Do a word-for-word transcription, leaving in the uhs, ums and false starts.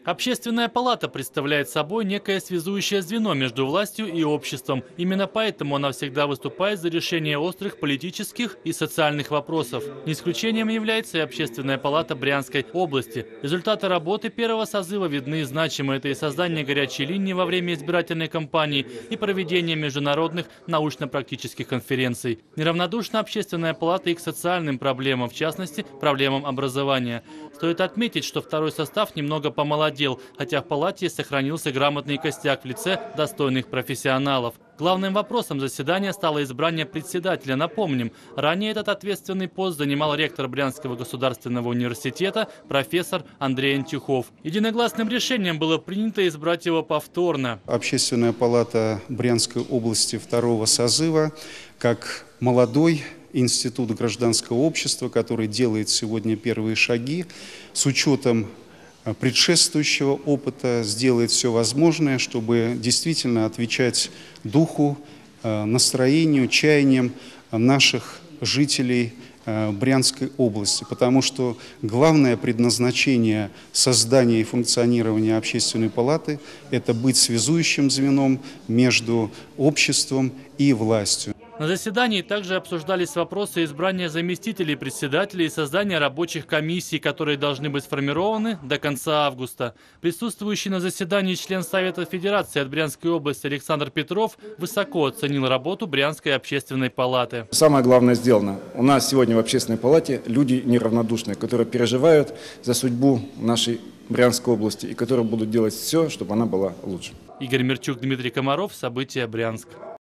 Общественная палата представляет собой некое связующее звено между властью и обществом. Именно поэтому она всегда выступает за решение острых политических и социальных вопросов. Не исключением является и Общественная палата Брянской области. Результаты работы первого созыва видны значимо. Это и создание горячей линии во время избирательной кампании, и проведение международных научно-практических конференций. Неравнодушна Общественная палата и к социальным проблемам, в частности, проблемам образования. Стоит отметить, что второй состав немного помолодел, хотя в палате сохранился грамотный костяк в лице достойных профессионалов. Главным вопросом заседания стало избрание председателя. Напомним, ранее этот ответственный пост занимал ректор Брянского государственного университета профессор Андрей Антюхов. Единогласным решением было принято избрать его повторно. Общественная палата Брянской области второго созыва, как молодой институт гражданского общества, который делает сегодня первые шаги, с учетом предшествующего опыта, сделает все возможное, чтобы действительно отвечать духу, настроению, чаяниям наших жителей Брянской области. Потому что главное предназначение создания и функционирования Общественной палаты – это быть связующим звеном между обществом и властью. На заседании также обсуждались вопросы избрания заместителей председателей и создания рабочих комиссий, которые должны быть сформированы до конца августа. Присутствующий на заседании член Совета Федерации от Брянской области Александр Петров высоко оценил работу Брянской общественной палаты. Самое главное сделано. У нас сегодня в Общественной палате люди неравнодушные, которые переживают за судьбу нашей Брянской области и которые будут делать все, чтобы она была лучше. Игорь Мерчук, Дмитрий Комаров. События. Брянск.